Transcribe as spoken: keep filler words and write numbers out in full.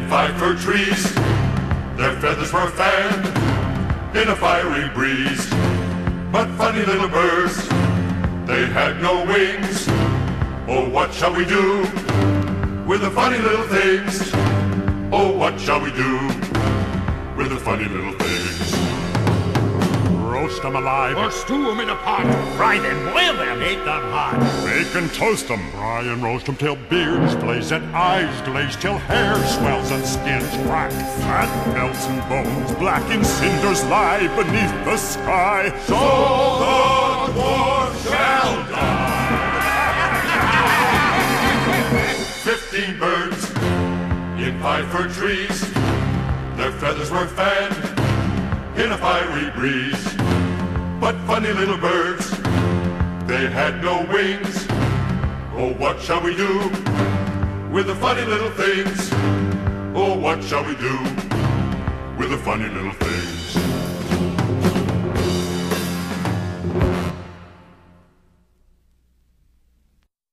five fir trees. Their feathers were fanned in a fiery breeze. But funny little birds, they had no wings. Oh, what shall we do with the funny little things? Oh, what shall we do with the funny little things? Roast them alive, Or stew them in a pot. Fry them, boil them, eat them hot. bake and toast them, fry and roast them till beards blaze and eyes glaze, till hair swells and skins crack. Fat melts and bones black in cinders lie beneath the sky. So the dwarf shall die. Fifteen birds in five fir trees. Their feathers were fanned in a fiery breeze. But funny little birds, they had no wings. Oh, what shall we do with the funny little things? Oh, what shall we do with the funny little things?